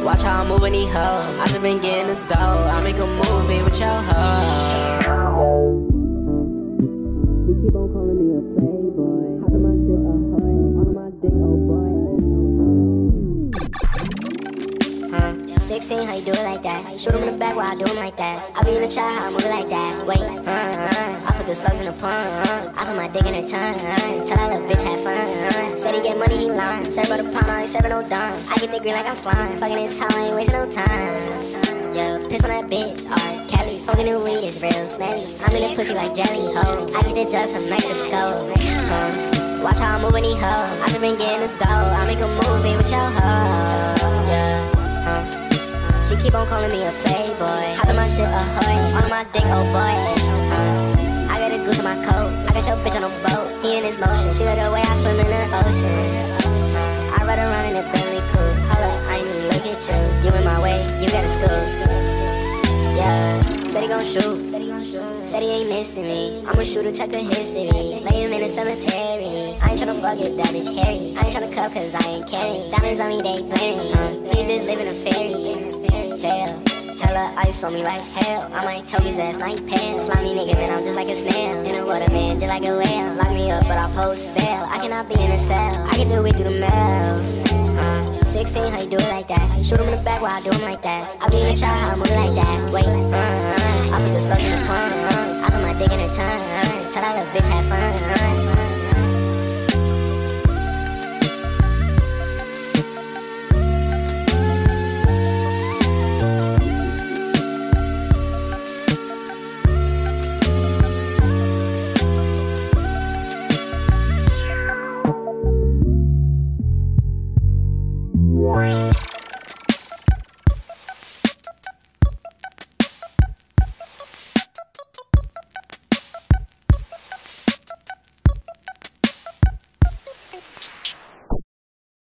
Watch how I'm moving these hoes. I just been getting the dough. I make a movie with your hoe. She keep on calling me a playboy. Hopping my shit ahoy. On my dick, oh boy. 16, how you do it like that? Shoot him in the back while I do him like that. I be in the trap, how I move it like that. Wait, I put the slugs in the pond. I put my dick in her tongue. Tell that little bitch have fun. Said he get money, he lying. Serve by the pound, I ain't serving no dimes. I get the green like I'm slime. Fucking this hoe, I ain't wasting no time. Yeah, piss on that bitch, R. Kelly. Smoking new weed is real smelly. I'm in the pussy like jelly, ho. I get the drugs from Mexico. Watch how I'm moving these hoes. I just been getting the dough. I make a movie with your hoe. Yeah, she keep on calling me a playboy. Hopping my shit ahoy. On my dick, oh boy. I got a goose in my coat. I got your bitch on a boat. He in his motion. She like the way I swim in her ocean. I ride around in a Bentley coupe. Hold up, I ain't even look at you. You in my way, you got a school. Yeah, said he gon' shoot. Said he ain't missing me. I'ma shoot or check the history. Lay him in the cemetery. I ain't tryna fuck it, that bitch hairy. I ain't tryna cuff cause I ain't carry. Diamonds on me, they blaring. He just living a fairy tale. Tell her ice on me like hell. I might choke his ass like pale. Slimy nigga, man, I'm just like a snail. In the water, man, just like a whale. Lock me up, but I post bail. I cannot be in a cell. I can do it through the mail. 16, how you do it like that? Shoot him in the back while I do him like that. I be in the trap, how I move it like that. Wait, I put the slugs in the pond. I put my dick in her tongue. Tell that little bitch have fun. What?